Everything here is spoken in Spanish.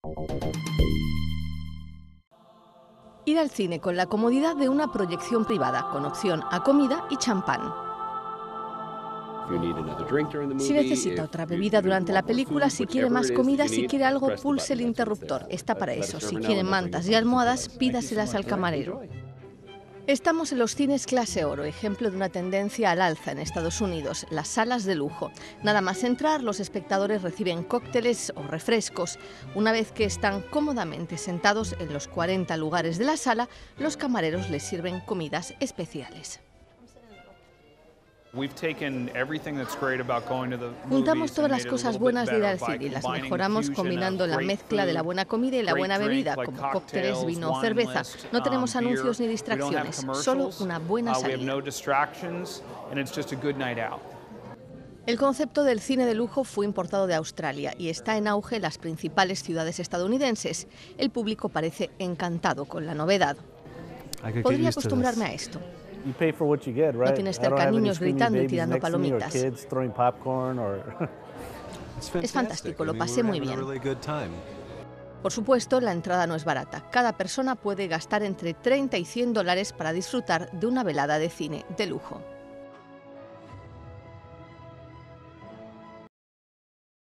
Ir al cine con la comodidad de una proyección privada, con opción a comida y champán. Si necesita otra bebida durante la película, si quiere más comida, si quiere algo, pulse el interruptor. Está para eso. Si quiere mantas y almohadas, pídaselas al camarero. Estamos en los cines clase oro, ejemplo de una tendencia al alza en Estados Unidos, las salas de lujo. Nada más entrar, los espectadores reciben cócteles o refrescos. Una vez que están cómodamente sentados en los 40 lugares de la sala, los camareros les sirven comidas especiales. Juntamos todas las cosas buenas de ir al cine y las mejoramos combinando la mezcla de la buena comida y la buena bebida, como cócteles, vino o cerveza. No tenemos anuncios ni distracciones, solo una buena salida. El concepto del cine de lujo fue importado de Australia y está en auge en las principales ciudades estadounidenses. El público parece encantado con la novedad. Podría acostumbrarme a esto. No tienes cerca niños gritando y tirando palomitas. Es fantástico, lo pasé muy bien. Por supuesto, la entrada no es barata. Cada persona puede gastar entre $30 y $100 para disfrutar de una velada de cine de lujo.